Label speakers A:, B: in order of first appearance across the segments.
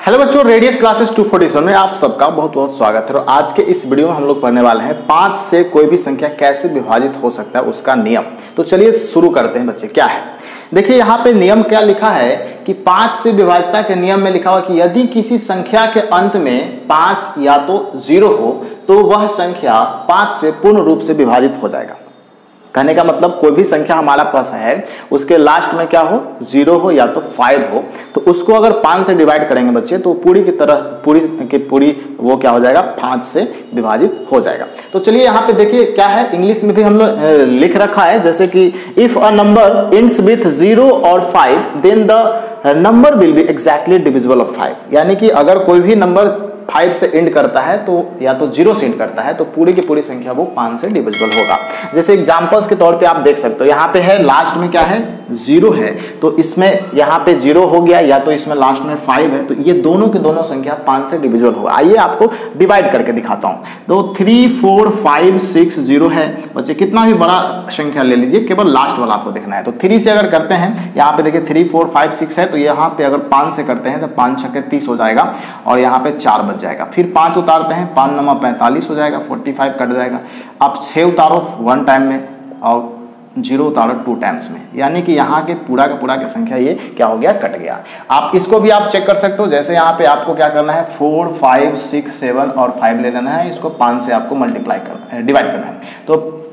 A: Hello बच्चों, radius classes 247 में आप सबका बहुत बहुत स्वागत है। और आज के इस वीडियो में हम लोग पढ़ने वाले हैं 5 से कोई भी संख्या कैसे विभाजित हो सकता है उसका नियम। तो चलिए शुरू करते हैं बच्चे। क्या है, देखिए यहाँ पे नियम क्या लिखा है कि 5 से विभाज्यता के नियम में लिखा हुआ कि यदि किसी संख्या के अंत में 5 या तो 0 हो तो वह संख्या 5 से पूर्ण रूप से विभाजित हो जाएगा। कहने का मतलब कोई भी संख्या हमारा पास है उसके लास्ट में क्या हो, 0 हो या तो 5 हो, तो उसको अगर 5 से डिवाइड करेंगे बच्चे तो पूरी की तरह पूरी वो क्या हो जाएगा, 5 से विभाजित हो जाएगा। तो चलिए यहाँ पे देखिए क्या है, इंग्लिश में भी हम लोग लिख रखा है जैसे कि if a number ends with 0 और 5 then the number will be exactly divisible of 5। यानी कि अगर कोई भी नंबर 5 से एंड करता है तो या तो 0 से एंड करता है तो पूरी की पूरी संख्या वो 5 से डिविजिबल होगा। जैसे एग्जांपल्स के तौर पे आप देख सकते हो, यहाँ पे है लास्ट में क्या है, 0 है, तो इसमें यहाँ पे 0 हो गया या तो इसमें लास्ट में 5 है, तो ये दोनों की दोनों संख्या 5 से डिविजिबल होगा। आइए आपको डिवाइड करके दिखाता हूँ। तो 3 4 5 6 0 है बच्चे, कितना भी बड़ा संख्या ले लीजिए, केवल लास्ट वाला आपको देखना है। तो 3 से अगर करते हैं, यहाँ पे देखिए 3 4 5 6 है, तो यहाँ पे अगर 5 से करते हैं तो 5 छक्के 30 हो जाएगा और यहाँ पे 4 बच जाएगा। फिर 5 उतारते हैं, 5 9 45 हो जाएगा, 45 कट जाएगा। अब 6 उतारो 1 टाइम में और 0 उतारो 2 टाइम्स में, यानी कि यहाँ के पूरा का पूरा की संख्या ये क्या हो गया, कट गया। आप इसको भी आप चेक कर सकते हो। जैसे यहाँ पे आपको क्या करना है, 4 5 6 7 और 5 ले लेना है, इसको 5 से आपको मल्टीप्लाई करना है, डिवाइड करना है। तो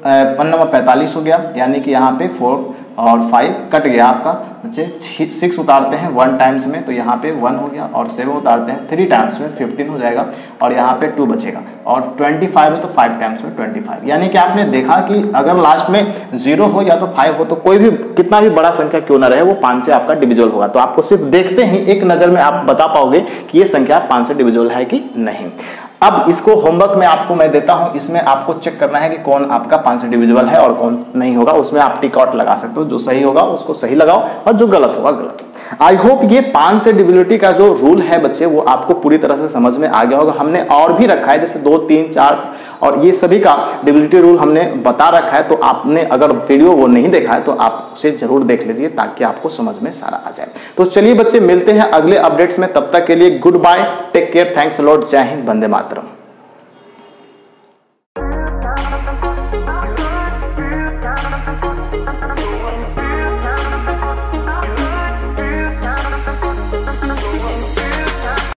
A: 5 9 45 हो गया, यानी कि यहाँ पे 4 और 5 कट गया आपका बच्चे। 6 उतारते हैं 1 टाइम्स में, तो यहाँ पे 1 हो गया, और 7 उतारते हैं 3 टाइम्स में 15 हो जाएगा, और यहाँ पे 2 बचेगा, और 25 है तो 5 टाइम्स में 25। यानी कि आपने देखा कि अगर लास्ट में 0 हो या तो 5 हो तो कोई भी कितना भी बड़ा संख्या क्यों ना रहे वो 5 से आपका डिविजिबल होगा। तो आपको सिर्फ देखते ही एक नज़र में आप बता पाओगे कि ये संख्या 5 से डिविजिबल है कि नहीं। अब इसको होमवर्क में आपको मैं देता हूं, इसमें आपको चेक करना है कि कौन आपका 5 से डिविजिबल है और कौन नहीं होगा। उसमें आप टिक आउट लगा सकते हो, जो सही होगा उसको सही लगाओ और जो गलत होगा गलत। आई होप ये 5 से डिविजिबिलिटी का जो रूल है बच्चे वो आपको पूरी तरह से समझ में आ गया होगा। हमने और भी रखा है जैसे 2 3 4 और ये सभी का डिविजिबिलिटी रूल हमने बता रखा है। तो आपने अगर वीडियो वो नहीं देखा है तो आप उसे जरूर देख लीजिए ताकि आपको समझ में सारा आ जाए। तो चलिए बच्चे, मिलते हैं अगले अपडेट्स में, तब तक के लिए good bye, take care, thanks a lot, जय हिंद, वंदे मातरम।